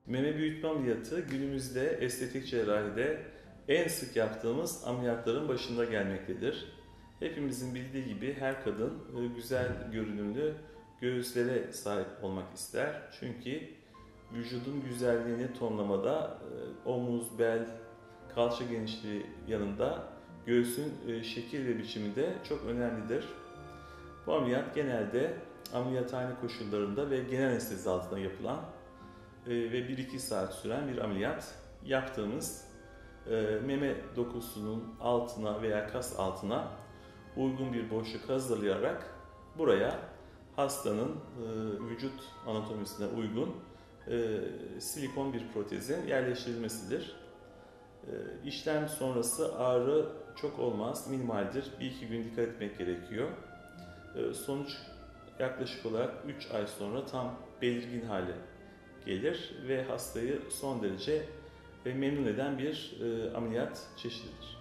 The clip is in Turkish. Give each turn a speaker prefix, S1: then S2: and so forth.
S1: Meme büyütme ameliyatı günümüzde estetik cerrahide en sık yaptığımız ameliyatların başında gelmektedir. Hepimizin bildiği gibi her kadın güzel görünümlü göğüslere sahip olmak ister. Çünkü vücudun güzelliğini tonlamada omuz, bel, kalça genişliği yanında göğsün şekil ve biçimi de çok önemlidir. Bu ameliyat genelde ameliyathane koşullarında ve genel anestezi altında yapılan ve 1-2 saat süren bir ameliyat. Yaptığımız meme dokusunun altına veya kas altına uygun bir boşluk hazırlayarak buraya hastanın vücut anatomisine uygun silikon bir protezin yerleştirilmesidir. İşlem sonrası ağrı çok olmaz, minimaldir. 1-2 gün dikkat etmek gerekiyor. Sonuç yaklaşık olarak 3 ay sonra tam belirgin hale gelir ve hastayı son derece memnun eden bir ameliyat çeşididir.